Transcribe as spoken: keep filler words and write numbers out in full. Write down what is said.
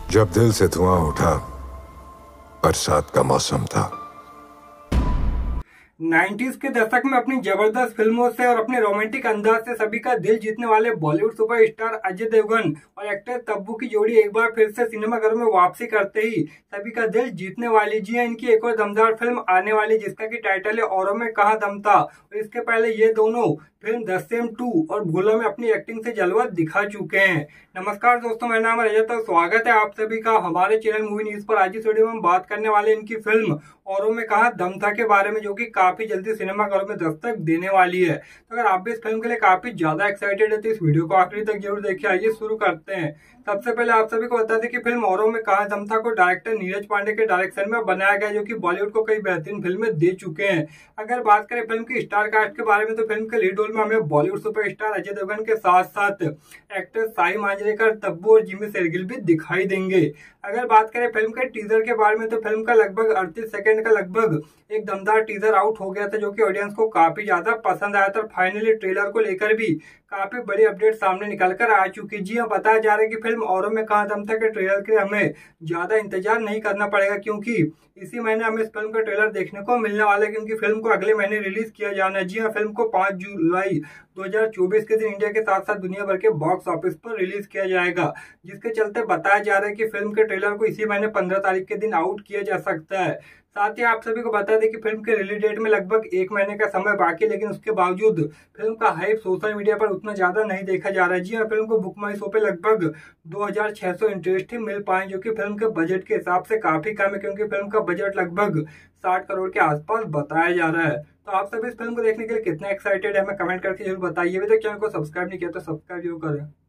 जब दिल से धुआं उठा, बरसात का मौसम था। नाइन्टीज के दशक में अपनी जबरदस्त फिल्मों से और अपने रोमांटिक अंदाज से सभी का दिल जीतने वाले बॉलीवुड सुपरस्टार अजय देवगन और एक्टर तब्बू की जोड़ी एक बार फिर से सिनेमाघरों में वापसी करते ही सभी का दिल जीतने वाली। जी हां, इनकी एक और दमदार फिल्म आने वाली जिसका की टाइटल है औरों में कहां दम था। और इसके पहले ये दोनों फिल्म द सेम टू और भूला में अपनी एक्टिंग से जलवा दिखा चुके हैं। नमस्कार दोस्तों, मेरा नाम है रजत और स्वागत है आप सभी का हमारे चैनल मूवी न्यूज पर। आज इस वीडियो में हम बात करने वाले इनकी फिल्म औरों में कहां दम था के बारे में, जो कि काफी जल्दी सिनेमाघरों में दस्तक देने वाली है। तो अगर आप भी इस फिल्म के लिए काफी ज्यादा एक्साइटेड है तो इस वीडियो को आखिरी तक जरूर देखिए। आइए शुरू करते हैं। सबसे पहले आप सभी को बता दें कि फिल्म औरों में कहां दम था को डायरेक्टर नीरज पांडे के डायरेक्शन में बनाया गया, जो कि बॉलीवुड को कई बेहतरीन फिल्में दे चुके हैं। अगर बात करें फिल्म की स्टार कास्ट के बारे में तो फिल्म के लीड रोल में हमें बॉलीवुड सुपरस्टार अजय देवगन के साथ साथ एक्टर साई मांजरेकर, तब्बू और जिमी शेरगिल भी दिखाई देंगे। अगर बात करें फिल्म के टीजर के बारे में तो फिल्म का लगभग अड़तीस सेकंड का लगभग एक दमदार टीजर आउट हो गया था, जो कि ऑडियंस को काफी ज्यादा पसंद आया था। फाइनली ट्रेलर को लेकर भी काफी बड़ी अपडेट सामने निकल कर आ चुकी। जी हाँ, बताया जा रहा है कि फिल्म औरों में कहां दम था के ट्रेलर के लिए हमें ज्यादा इंतजार नहीं करना पड़ेगा, क्योंकि इसी महीने हमें इस फिल्म का ट्रेलर देखने को मिलने वाला है, क्योंकि फिल्म को अगले महीने रिलीज किया जाना है। जी हाँ, फिल्म को पांच जुलाई दो हज़ार चौबीस के दिन इंडिया के साथ साथ दुनिया भर के बॉक्स ऑफिस पर रिलीज किया जाएगा, जिसके चलते बताया जा रहा है कि फिल्म के ट्रेलर को इसी महीने पंद्रह तारीख के दिन आउट किया जा सकता है। साथ ही आप सभी को बता दें कि फिल्म के रिलीज डेट में लगभग एक महीने का समय बाकी, लेकिन उसके बावजूद फिल्म का हाइप सोशल मीडिया पर उतना ज्यादा नहीं देखा जा रहा है। जी हाँ, फिल्म को बुक माई शो पे लगभग दो हज़ार छह सौ इंटरेस्ट ही मिल पाए, जो कि फिल्म के बजट के हिसाब से काफी कम है, क्योंकि फिल्म का बजट लगभग साठ करोड़ के आसपास बताया जा रहा है। तो आप सभी इस फिल्म को देखने के लिए कितने एक्साइटेड है हमें कमेंट करके जरूर बताइए। अभी तक चैनल को सब्सक्राइब नहीं किया तो सब्सक्राइब जरूर करें।